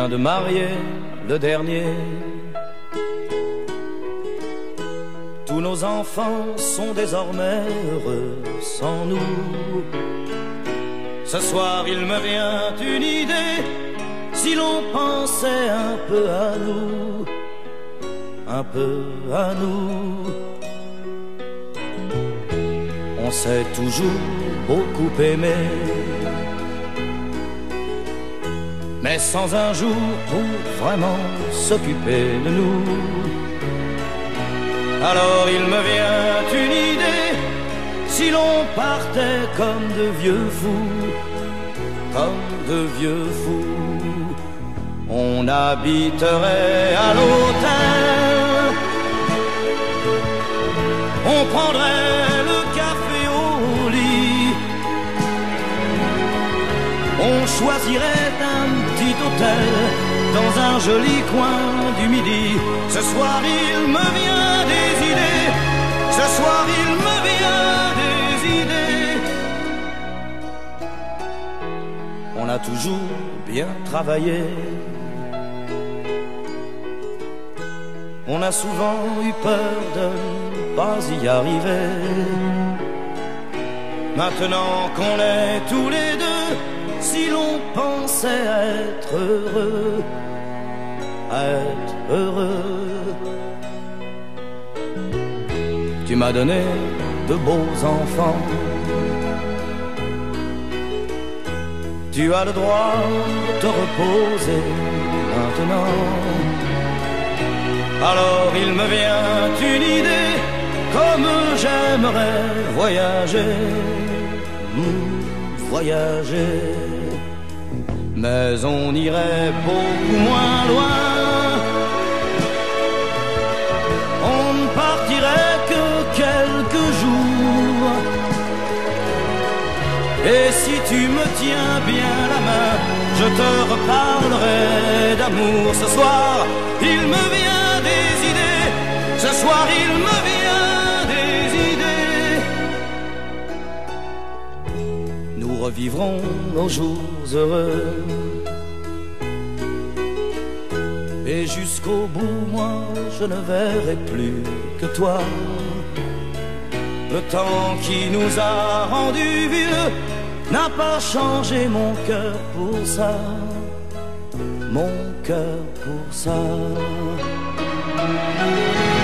vient de marier le dernier. Tous nos enfants sont désormais heureux sans nous. Ce soir il me vient une idée, si l'on pensait un peu à nous, un peu à nous. On s'est toujours beaucoup aimé, mais sans un jour pour vraiment s'occuper de nous. Alors il me vient une idée, si l'on partait comme de vieux fous, comme de vieux fous, on habiterait à l'hôtel, on prendrait le café au lit, on choisirait un petit hôtel dans un joli coin du Midi. Ce soir il me vient des idées, ce soir il me vient des idées. On a toujours bien travaillé, on a souvent eu peur de ne pas y arriver. Maintenant qu'on est tous les deux, si l'on pensait être heureux, être heureux. Tu m'as donné de beaux enfants, tu as le droit de te reposer maintenant. Alors il me vient une idée, comme j'aimerais voyager, voyager. Mais on irait beaucoup moins loin, on ne partirait que quelques jours. Et si tu me tiens bien la main, je te reparlerai d'amour. Ce soir, il me vient des idées, ce soir il me vient des idées. Nous revivrons nos jours heureux, et jusqu'au bout, moi, je ne verrai plus que toi. Le temps qui nous a rendus vieux n'a pas changé mon cœur pour ça, mon cœur pour ça.